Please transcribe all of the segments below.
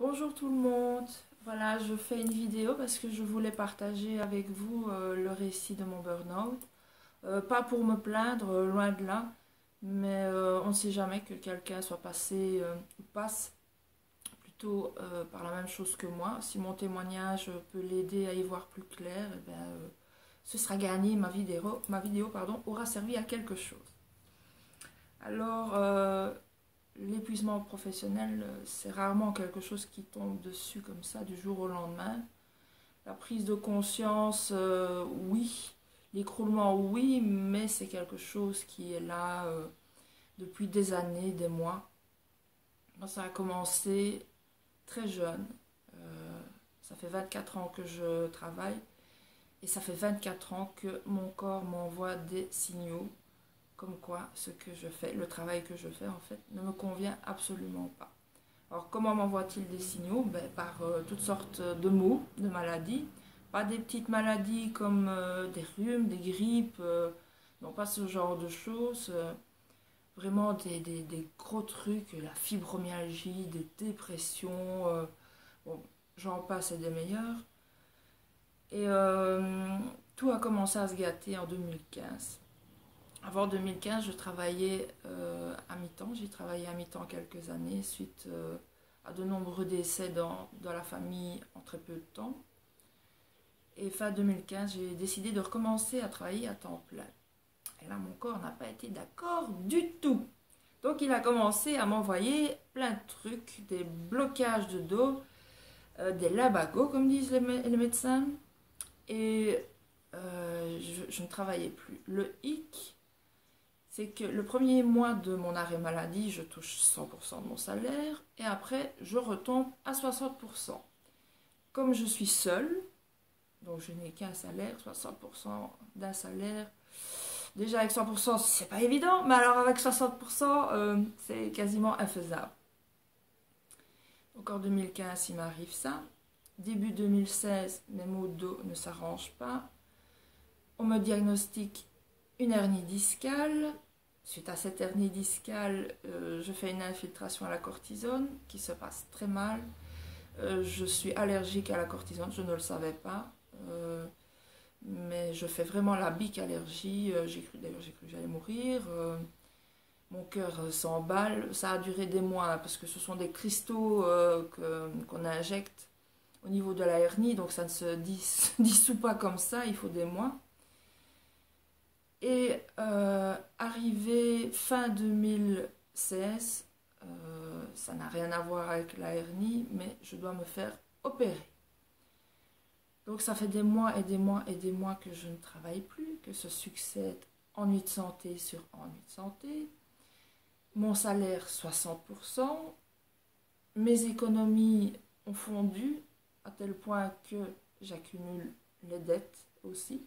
Bonjour tout le monde, voilà je fais une vidéo parce que je voulais partager avec vous le récit de mon burn-out. Pas pour me plaindre, loin de là, mais on ne sait jamais que quelqu'un soit passé ou passe plutôt par la même chose que moi. Si mon témoignage peut l'aider à y voir plus clair, eh bien, ce sera gagné, ma vidéo aura servi à quelque chose. Alors, l'épuisement professionnel, c'est rarement quelque chose qui tombe dessus comme ça du jour au lendemain. La prise de conscience, oui. L'écroulement, oui, mais c'est quelque chose qui est là depuis des années, des mois. Moi, ça a commencé très jeune. Ça fait 24 ans que je travaille et ça fait 24 ans que mon corps m'envoie des signaux comme quoi ce que je fais, le travail que je fais en fait, ne me convient absolument pas. Alors comment m'envoie-t-il des signaux? Par toutes sortes de maux, de maladies. Pas des petites maladies comme des rhumes, des grippes, non pas ce genre de choses. Vraiment des gros trucs, la fibromyalgie, des dépressions, bon, j'en passe et des meilleurs. Et tout a commencé à se gâter en 2015. Avant 2015, je travaillais à mi-temps. J'ai travaillé à mi-temps quelques années suite à de nombreux décès dans la famille en très peu de temps. Et fin 2015, j'ai décidé de recommencer à travailler à temps plein. Et là, mon corps n'a pas été d'accord du tout. Donc, il a commencé à m'envoyer plein de trucs, des blocages de dos, des lumbago, comme disent les médecins. Et je ne travaillais plus. Le hic, c'est que le premier mois de mon arrêt maladie, je touche 100% de mon salaire et après, je retombe à 60%. Comme je suis seule, donc je n'ai qu'un salaire, 60% d'un salaire. Déjà avec 100%, c'est pas évident, mais alors avec 60%, c'est quasiment infaisable. Donc en 2015, il m'arrive ça. Début 2016, mes maux de dos ne s'arrangent pas. On me diagnostique une hernie discale. Suite à cette hernie discale, je fais une infiltration à la cortisone qui se passe très mal. Je suis allergique à la cortisone, je ne le savais pas. Mais je fais vraiment la bique allergie. D'ailleurs, j'ai cru que j'allais mourir. Mon cœur s'emballe. Ça a duré des mois parce que ce sont des cristaux qu'on injecte au niveau de la hernie. Donc ça ne se dissout pas comme ça, il faut des mois. Et arrivé fin 2016, ça n'a rien à voir avec la hernie, mais je dois me faire opérer. Donc ça fait des mois et des mois et des mois que je ne travaille plus, que se succède ennui de santé sur ennui de santé. Mon salaire 60%, mes économies ont fondu à tel point que j'accumule les dettes aussi.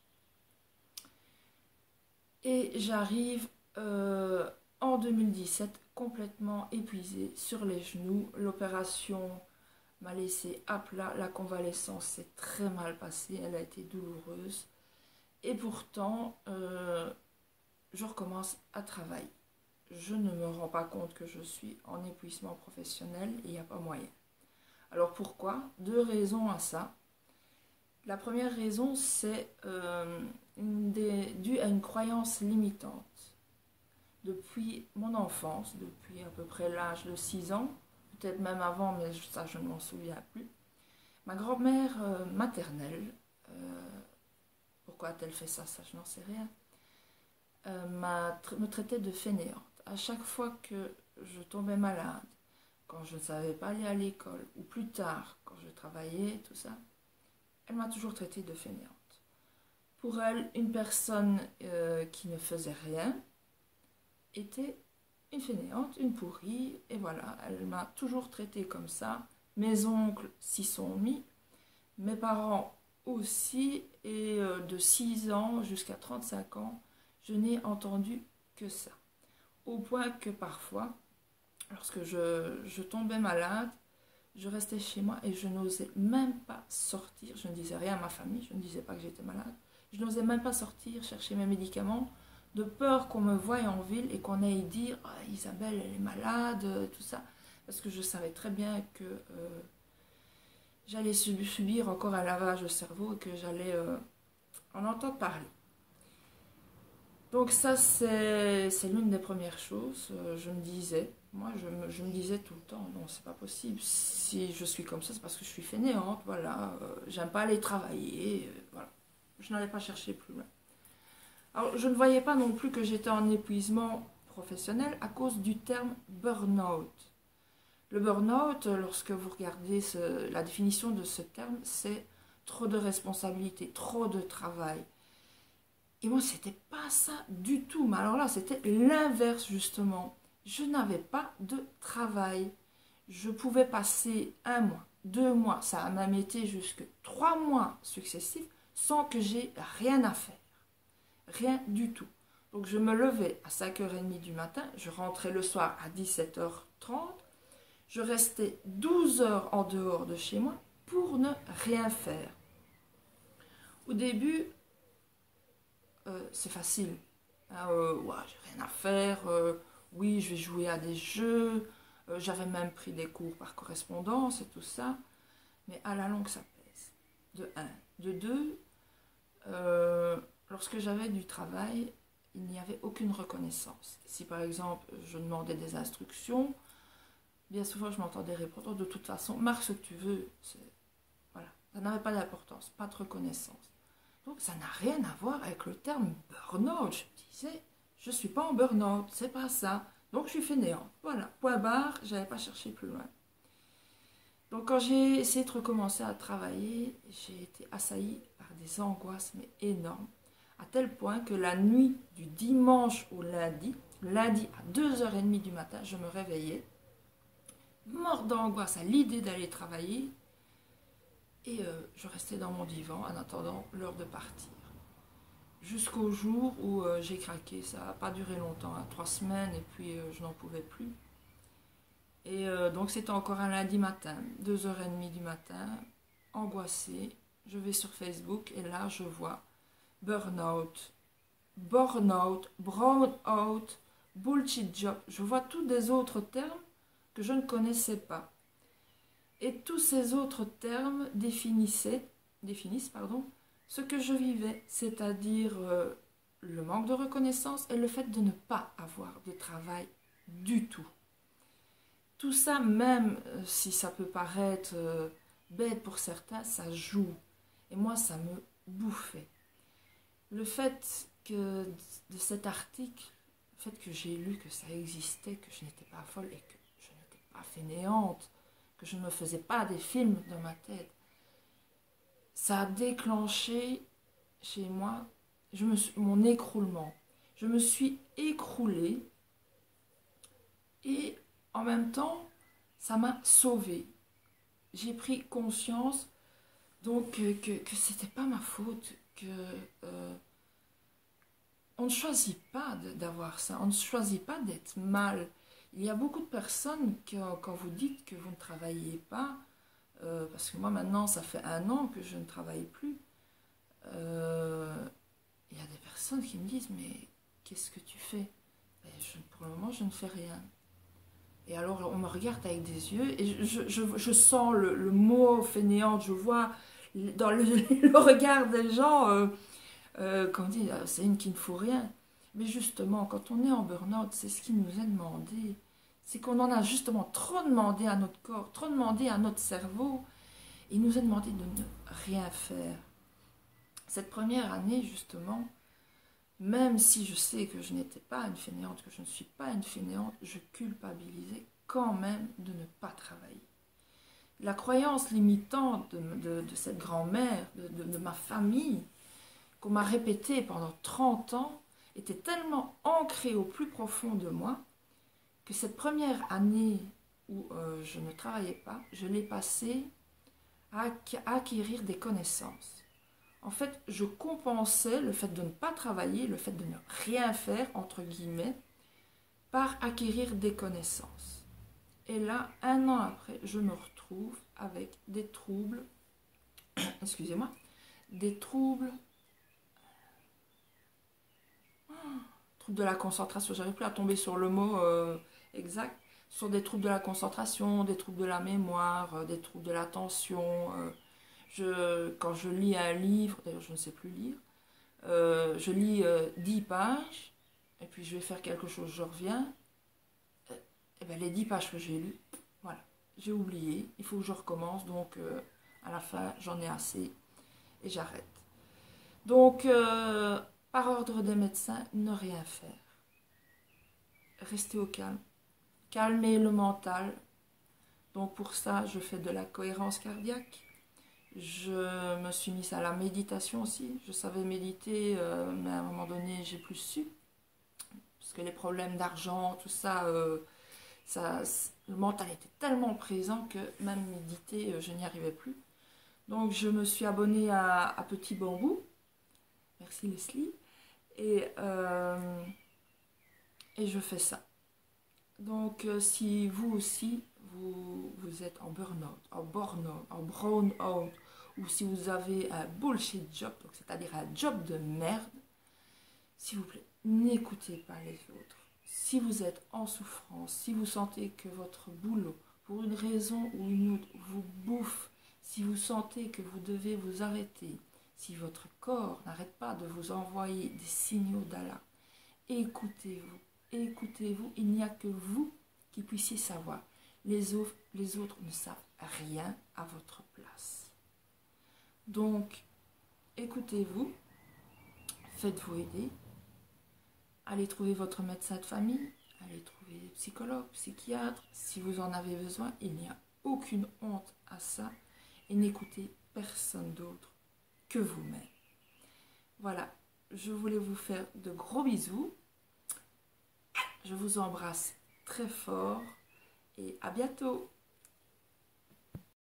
Et j'arrive en 2017 complètement épuisée sur les genoux. L'opération m'a laissé à plat. La convalescence s'est très mal passée. Elle a été douloureuse. Et pourtant, je recommence à travailler. Je ne me rends pas compte que je suis en épuisement professionnel et il n'y a pas moyen. Alors pourquoi? Deux raisons à ça. La première raison, c'est dû à une croyance limitante. Depuis mon enfance, depuis à peu près l'âge de 6 ans, peut-être même avant, mais ça je ne m'en souviens plus, ma grand-mère maternelle, pourquoi a-t-elle fait ça, ça je n'en sais rien, me traitait de fainéante. À chaque fois que je tombais malade, quand je ne savais pas aller à l'école, ou plus tard, quand je travaillais, tout ça, elle m'a toujours traitée de fainéante. Pour elle, une personne qui ne faisait rien était une fainéante, une pourrie, et voilà, elle m'a toujours traitée comme ça. Mes oncles s'y sont mis, mes parents aussi, et de 6 ans jusqu'à 35 ans, je n'ai entendu que ça. Au point que parfois, lorsque je tombais malade, je restais chez moi et je n'osais même pas sortir. Je ne disais rien à ma famille, je ne disais pas que j'étais malade. Je n'osais même pas sortir chercher mes médicaments, de peur qu'on me voie en ville et qu'on aille dire oh, Isabelle, elle est malade, tout ça. parce que je savais très bien que j'allais subir encore un lavage de cerveau et que j'allais en entendre parler. Donc ça, c'est l'une des premières choses. Je me disais, moi, je me disais tout le temps, non, c'est pas possible. Si je suis comme ça, c'est parce que je suis fainéante, voilà. J'aime pas aller travailler, voilà. Je n'allais pas chercher plus loin. Alors, je ne voyais pas non plus que j'étais en épuisement professionnel à cause du terme burn-out. Le burn-out, lorsque vous regardez la définition de ce terme, c'est trop de responsabilités, trop de travail. Et moi, c'était pas ça du tout. Mais alors là, c'était l'inverse, justement. Je n'avais pas de travail. Je pouvais passer 1 mois, 2 mois, ça a même été jusque 3 mois successifs sans que j'ai rien à faire. Rien du tout. Donc je me levais à 5h30 du matin, je rentrais le soir à 17h30, je restais 12 heures en dehors de chez moi pour ne rien faire. Au début, c'est facile. Hein, ouais, j'ai rien à faire. Oui, je vais jouer à des jeux. J'avais même pris des cours par correspondance et tout ça. Mais à la longue, ça pèse. De un. De deux, lorsque j'avais du travail, il n'y avait aucune reconnaissance. Si par exemple, je demandais des instructions, bien souvent je m'entendais répondre de toute façon, marque ce que tu veux. Voilà. Ça n'avait pas d'importance, pas de reconnaissance. Donc ça n'a rien à voir avec le terme burn-out. Je me disais, je ne suis pas en burn-out, c'est pas ça. Donc je suis fainéante. Voilà, point barre, je n'avais pas cherché plus loin. Donc quand j'ai essayé de recommencer à travailler, j'ai été assaillie par des angoisses mais énormes, à tel point que la nuit du dimanche au lundi à 2h30 du matin, je me réveillais, morte d'angoisse à l'idée d'aller travailler, et je restais dans mon divan en attendant l'heure de partir. Jusqu'au jour où j'ai craqué, ça n'a pas duré longtemps, 3 semaines, et puis je n'en pouvais plus. Et donc c'était encore un lundi matin, 2h30 du matin, angoissée. Je vais sur Facebook et là je vois burn-out, burn-out, brown-out, bullshit job. Je vois tous des autres termes que je ne connaissais pas. Et tous ces autres termes définissent ce que je vivais, c'est-à-dire le manque de reconnaissance et le fait de ne pas avoir de travail du tout. Tout ça, même si ça peut paraître bête pour certains, ça joue. Et moi, ça me bouffait. Le fait que de cet article, le fait que j'ai lu que ça existait, que je n'étais pas folle et que je n'étais pas fainéante, que je ne me faisais pas des films dans ma tête, ça a déclenché chez moi mon écroulement. Je me suis écroulée et en même temps, ça m'a sauvée. J'ai pris conscience donc que c'était pas ma faute, que on ne choisit pas d'avoir ça, on ne choisit pas d'être mal. Il y a beaucoup de personnes quand vous dites que vous ne travaillez pas, parce que moi maintenant ça fait 1 an que je ne travaille plus, il y a des personnes qui me disent mais qu'est-ce que tu fais? Pour le moment je ne fais rien. Et alors on me regarde avec des yeux et je sens le mot fainéante, je vois dans le regard des gens, quand on dit c'est une qui ne faut rien. Mais justement, quand on est en burn-out, c'est ce qui nous est demandé. C'est qu'on en a justement trop demandé à notre corps, trop demandé à notre cerveau. Il nous est demandé de ne rien faire. Cette première année, justement, même si je sais que je n'étais pas une fainéante, que je ne suis pas une fainéante, je culpabilisais quand même de ne pas travailler. La croyance limitante de cette grand-mère, de ma famille, qu'on m'a répétée pendant 30 ans, était tellement ancrée au plus profond de moi que cette première année où je ne travaillais pas, je l'ai passée à acquérir des connaissances. En fait, je compensais le fait de ne pas travailler, le fait de ne rien faire, entre guillemets, par acquérir des connaissances. Et là, 1 an après, je me retrouve avec des troubles, excusez-moi, des troubles de la concentration, j'arrive plus à tomber sur le mot exact, sont des troubles de la concentration, des troubles de la mémoire, des troubles de l'attention. Quand je lis un livre, d'ailleurs je ne sais plus lire, je lis 10 pages, et puis je vais faire quelque chose, je reviens, et bien les 10 pages que j'ai lues, voilà, j'ai oublié, il faut que je recommence, donc à la fin j'en ai assez et j'arrête. Donc par ordre des médecins, ne rien faire. Restez au calme. Calmer le mental. Donc pour ça, je fais de la cohérence cardiaque. Je me suis mise à la méditation aussi. Je savais méditer, mais à un moment donné, j'ai plus su. Parce que les problèmes d'argent, tout ça, le mental était tellement présent que même méditer, je n'y arrivais plus. Donc je me suis abonnée à Petit Bambou. Merci Leslie. Et je fais ça. Donc si vous aussi, vous êtes en burn-out, en burn-out, en brown-out, ou si vous avez un bullshit job, c'est-à-dire un job de merde, s'il vous plaît, n'écoutez pas les autres. Si vous êtes en souffrance, si vous sentez que votre boulot, pour une raison ou une autre, vous bouffe, si vous sentez que vous devez vous arrêter, si votre corps n'arrête pas de vous envoyer des signaux d'alarme, écoutez-vous. Écoutez-vous, il n'y a que vous qui puissiez savoir. Les autres ne savent rien à votre place. Donc, écoutez-vous, faites-vous aider, allez trouver votre médecin de famille, allez trouver des psychologues, psychiatres, si vous en avez besoin, il n'y a aucune honte à ça, et n'écoutez personne d'autre que vous-même. Voilà, je voulais vous faire de gros bisous. Je vous embrasse très fort et à bientôt.